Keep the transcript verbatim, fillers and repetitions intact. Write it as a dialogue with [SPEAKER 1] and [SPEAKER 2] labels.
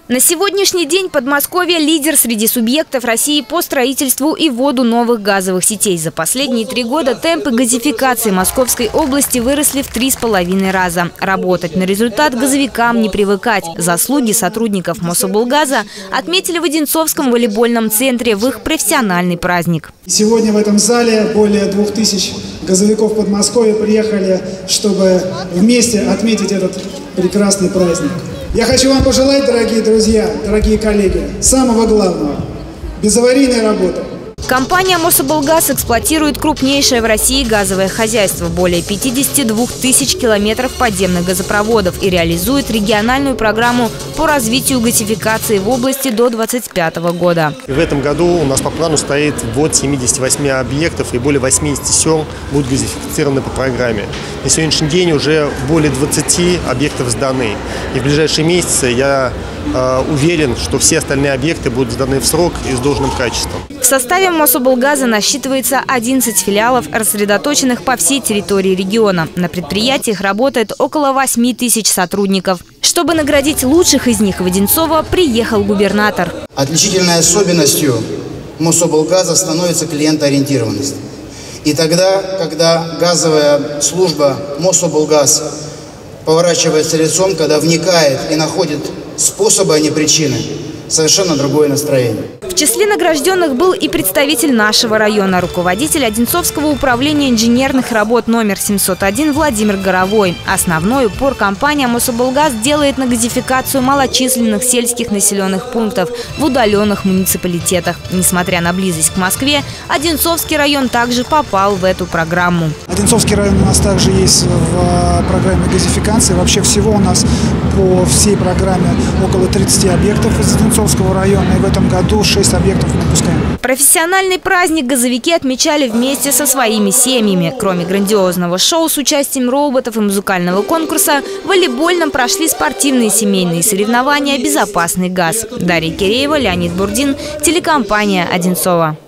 [SPEAKER 1] На сегодняшний день Подмосковье – лидер среди субъектов России по строительству и вводу новых газовых сетей. За последние три года темпы газификации Московской области выросли в три с половиной раза. Работать на результат газовикам не привыкать. Заслуги сотрудников Мособлгаза отметили в Одинцовском волейбольном центре в их профессиональный праздник.
[SPEAKER 2] Сегодня в этом зале более двух тысяч газовиков Подмосковья приехали, чтобы вместе отметить этот прекрасный праздник. Я хочу вам пожелать, дорогие друзья, дорогие коллеги, самого главного – безаварийной работы.
[SPEAKER 1] Компания «Мособлгаз» эксплуатирует крупнейшее в России газовое хозяйство – более пятидесяти двух тысяч километров подземных газопроводов и реализует региональную программу по развитию газификации в области до две тысячи двадцать пятого года.
[SPEAKER 3] В этом году у нас по плану стоит ввод семидесяти восьми объектов, и более восьмидесяти сел будут газифицированы по программе. На сегодняшний день уже более двадцати объектов сданы. И в ближайшие месяцы я э, уверен, что все остальные объекты будут сданы в срок и с должным качеством.
[SPEAKER 1] В составе Мособлгаза насчитывается одиннадцать филиалов, рассредоточенных по всей территории региона. На предприятиях работает около восьми тысяч сотрудников. Чтобы наградить лучших из них, в Одинцово приехал губернатор.
[SPEAKER 4] Отличительной особенностью Мособлгаза становится клиентоориентированность. И тогда, когда газовая служба Мособлгаз поворачивается лицом, когда вникает и находит способы, а не причины, совершенно другое настроение.
[SPEAKER 1] В числе награжденных был и представитель нашего района, руководитель Одинцовского управления инженерных работ номер семьсот один Владимир Горовой. Основной упор компания «Мособлгаз» делает на газификацию малочисленных сельских населенных пунктов в удаленных муниципалитетах. Несмотря на близость к Москве, Одинцовский район также попал в эту программу.
[SPEAKER 2] Одинцовский район у нас также есть в программе газификации. Вообще всего у нас по всей программе около тридцати объектов из Одинцовского района. И в этом году шесть объектов мы пускаем.
[SPEAKER 1] Профессиональный праздник газовики отмечали вместе со своими семьями. Кроме грандиозного шоу с участием роботов и музыкального конкурса, в волейбольном прошли спортивные семейные соревнования «Безопасный газ». Дарья Киреева, Леонид Бурдин, телекомпания «Одинцово».